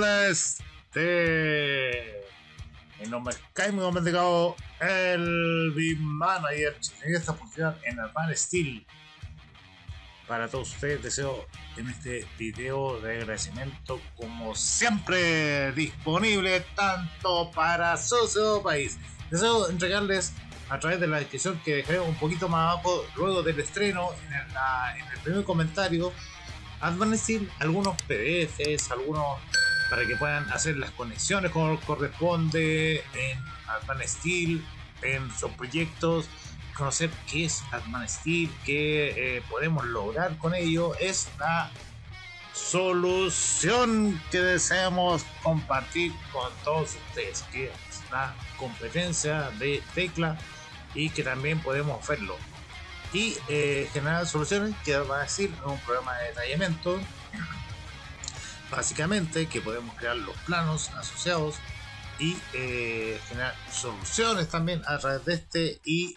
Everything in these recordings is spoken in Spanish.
Mi nombre es Jaime Gómez de Cabo, el BIM Manager, en esta oportunidad en Advanced Steel. Para todos ustedes deseo en este video de agradecimiento, como siempre, disponible tanto para su país. Deseo entregarles a través de la descripción que dejaré un poquito más abajo, luego del estreno, en el primer comentario, Advanced Steel, algunos PDFs, algunos para que puedan hacer las conexiones como corresponde en Advanced Steel, en sus proyectos, conocer qué es Advanced Steel, qué podemos lograr con ello. Es la solución que deseamos compartir con todos ustedes, que es la competencia de Tecla y que también podemos verlo y generar soluciones que va a decir un programa de detallamiento, básicamente, que podemos crear los planos asociados y generar soluciones también a través de este, y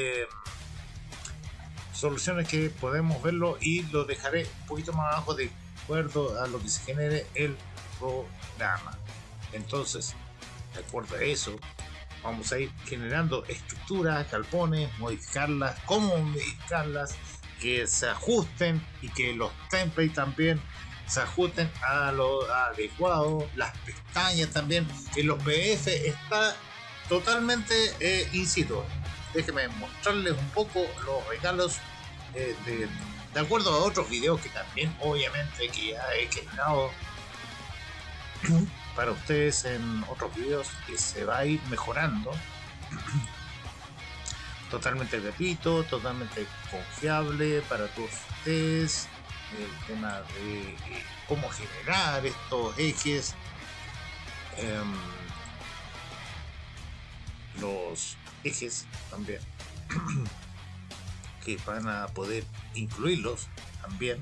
soluciones que podemos verlo, y lo dejaré un poquito más abajo de acuerdo a lo que se genere el programa. Entonces, de acuerdo a eso, vamos a ir generando estructuras, galpones, modificarlas, cómo modificarlas, que se ajusten y que los templates también se ajusten a lo adecuado. Las pestañas también en los PDF está totalmente in situ. Déjenme mostrarles un poco los regalos de acuerdo a otros videos que también obviamente que ya he generado para ustedes en otros videos, que se va a ir mejorando. Totalmente gratuito, totalmente confiable para todos ustedes. El tema de cómo generar estos ejes, los ejes también que van a poder incluirlos también,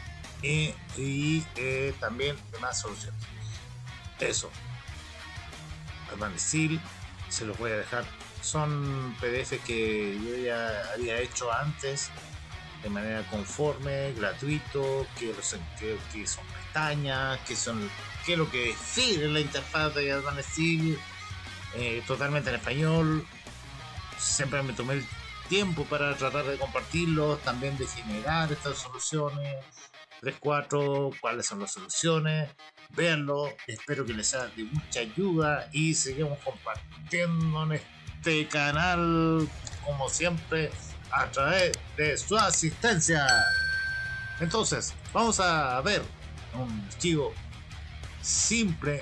y también demás soluciones. Eso, Advanced Steel, se los voy a dejar. Son PDF que yo ya había hecho antes de manera conforme, gratuito, que son pestañas, que es lo que define la interfaz de Advanced Steel, totalmente en español. Siempre me tomé el tiempo para tratar de compartirlos, también de generar estas soluciones. 3-4, cuáles son las soluciones, véanlo, espero que les sea de mucha ayuda y seguimos compartiendo en este canal, como siempre, a través de su asistencia. Entonces, vamos a ver un archivo simple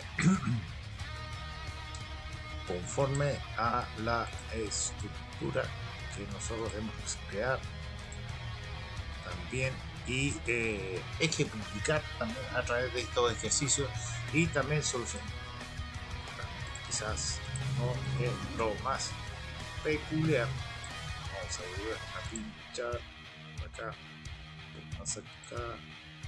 conforme a la estructura que nosotros debemos crear también, y ejemplificar también a través de estos ejercicios y también solucionar. Quizás no es lo más peculiar. Vamos a volver a pinchar acá, más acá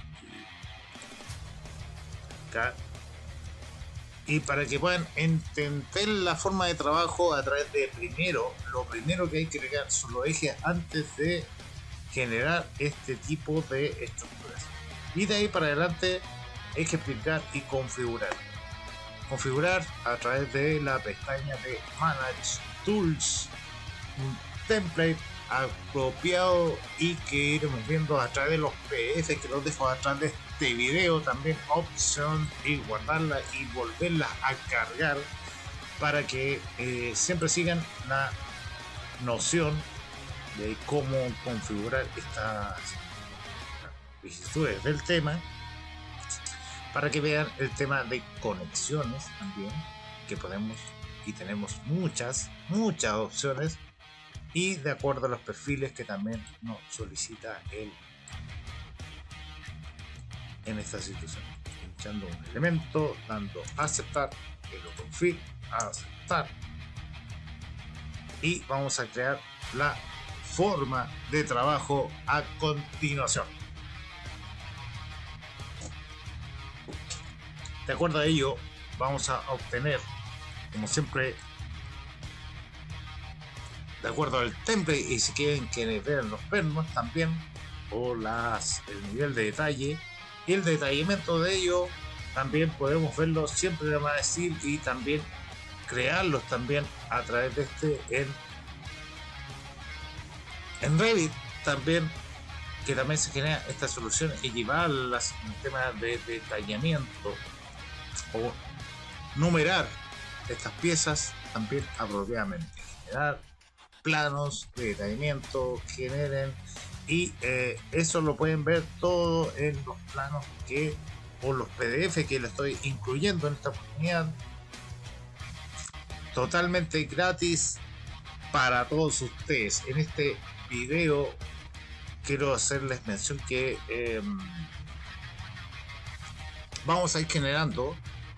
y acá, y para que puedan entender la forma de trabajo a través de lo primero que hay que crear son los ejes antes de generar este tipo de estructuras, y de ahí para adelante hay que explicar y configurar a través de la pestaña de Manage Tools, un template apropiado, y que iremos viendo a través de los PDF que los dejo atrás de este video, también opción, y guardarla y volverla a cargar para que siempre sigan la noción de cómo configurar estas vicisitudes del tema, para que vean el tema de conexiones también, que podemos y tenemos muchas opciones, y de acuerdo a los perfiles que también nos solicita él en esta situación, pinchando un elemento, dando aceptar, que lo confirme, aceptar, y vamos a crear la forma de trabajo a continuación. De acuerdo a ello, vamos a obtener, como siempre, de acuerdo al template, y si quieren que vean los pernos también, o el nivel de detalle y el detallamiento de ello, también podemos verlos siempre de Advanced Steel y también crearlos también a través de en Revit también, que también se genera esta solución y llevarlas en tema de detallamiento o numerar estas piezas también apropiadamente, generar planos de detallamiento, generen y eso lo pueden ver todo en los planos o los PDF que le estoy incluyendo en esta oportunidad, totalmente gratis para todos ustedes. En este video quiero hacerles mención que vamos a ir generando,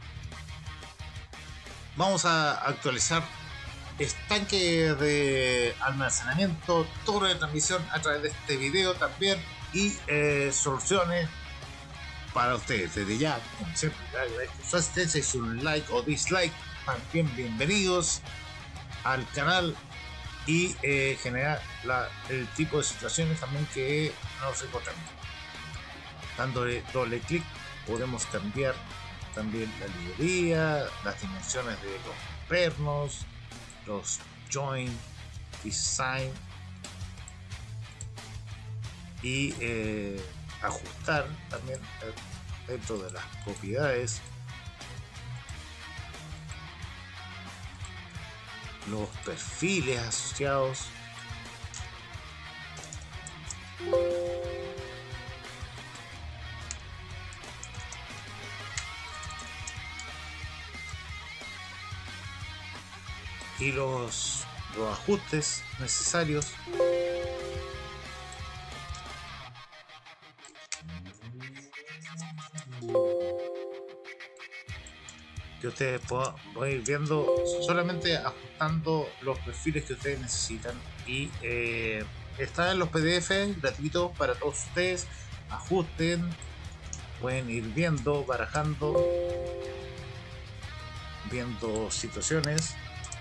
vamos a actualizar estanque de almacenamiento, torre de transmisión a través de este video también y soluciones para ustedes. Desde ya, como siempre, su asistencia y su like o dislike, también bienvenidos al canal y generar el tipo de situaciones también que nos encontramos. Dándole doble clic podemos cambiar también la librería, las dimensiones de los pernos, los join, design y ajustar también dentro de las propiedades los perfiles asociados, y los ajustes necesarios que ustedes puedan ir viendo, solamente ajustando los perfiles que ustedes necesitan y está en los PDF gratuitos para todos ustedes. Ajusten, pueden ir viendo, barajando, viendo situaciones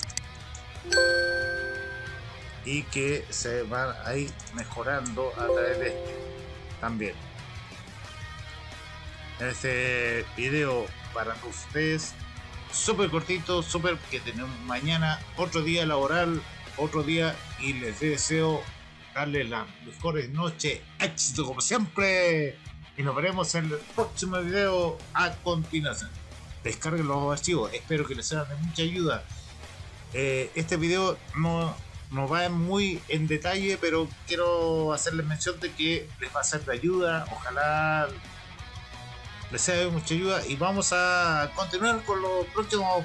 y que se van a ir mejorando a través de también. En este video para ustedes, súper cortito, súper, que tenemos mañana otro día laboral, otro día, y les deseo darles las mejores noches, éxito como siempre, y nos veremos en el próximo video a continuación. Descarguen los archivos, espero que les sea de mucha ayuda. Este video no va muy en detalle, pero quiero hacerles mención de que les va a ser de ayuda, ojalá les sea de mucha ayuda, y vamos a continuar con los próximos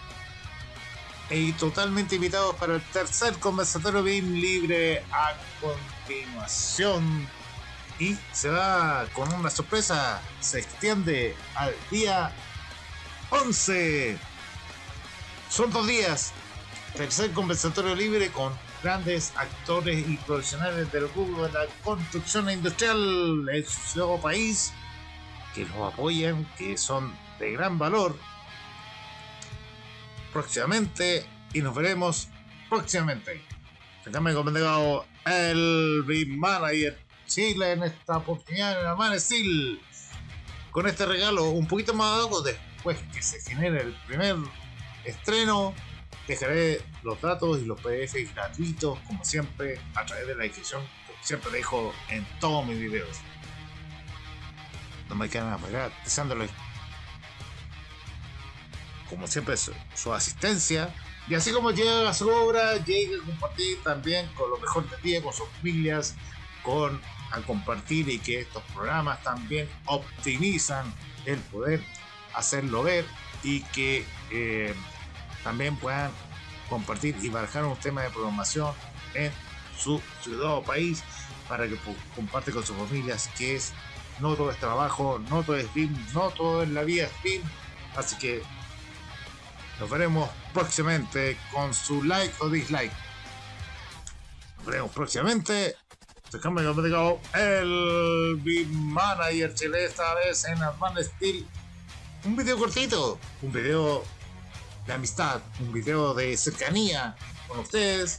y totalmente invitados para el tercer conversatorio BIM libre a continuación, y se va con una sorpresa, se extiende al día 11, son 2 días, tercer conversatorio libre con grandes actores y profesionales del rubro de la construcción industrial en su nuevo país, que los apoyan, que son de gran valor, próximamente, y nos veremos próximamente. Déjame comentado el BIM Manager Chile en esta oportunidad en Advanced Steel, con este regalo un poquito más abajo. Después que se genere el primer estreno, dejaré los datos y los PDF gratuitos como siempre a través de la descripción, como siempre dejo en todos mis videos. No me quedan a pagar, deseándoles como siempre su asistencia, y así como llega a su obra, llegue a compartir también con lo mejor de ti, con sus familias, a compartir, y que estos programas también optimizan el poder hacerlo ver, y que también puedan compartir y barajar un tema de programación en su ciudad o país, para que comparte con sus familias, que es no todo es trabajo, no todo es BIM, no todo en la vida es BIM. Así que nos veremos próximamente con su like o dislike. Nos veremos próximamente. Déjame que me diga el BIM Manager Chile, esta vez en Advanced Steel. Un video cortito, un video de amistad, un video de cercanía con ustedes.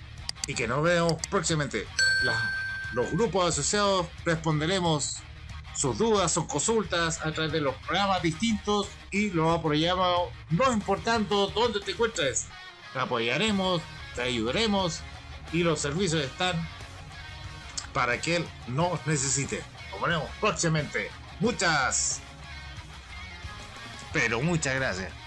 Y que nos vemos próximamente. Los grupos asociados responderemos sus dudas, sus consultas a través de los programas distintos y los apoyamos, no importando dónde te encuentres. Te apoyaremos, te ayudaremos y los servicios están para que él nos necesite. Nos veremos próximamente. Muchas, pero muchas gracias.